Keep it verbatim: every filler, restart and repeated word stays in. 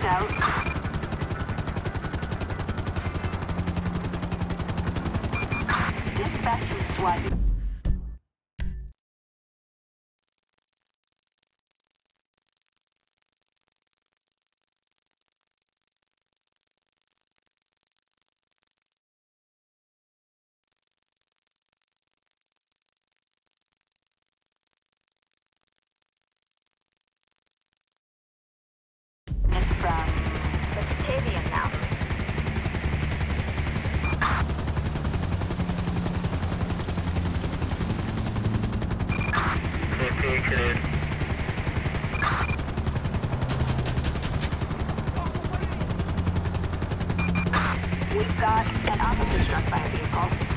Target out. Dispatch to SWAT. From the Batavian now. Okay, clear. We've got an officer struck by a vehicle.